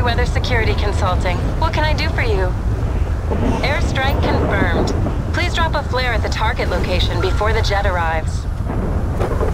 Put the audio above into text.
Weather Security Consulting. What can I do for you? Airstrike confirmed. Please drop a flare at the target location before the jet arrives.